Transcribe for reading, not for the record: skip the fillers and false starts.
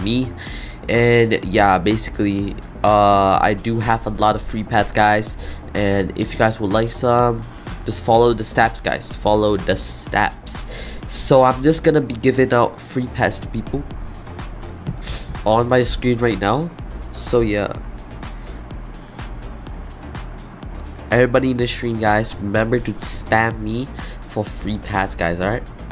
me. And yeah, basically I do have a lot of free pets, guys, and if you guys would like some, just follow the steps, guys. Follow the steps. So I'm just gonna be giving out free pets to people on my screen right now. So yeah, everybody in the stream, guys, remember to spam me for free pets, guys. Alright,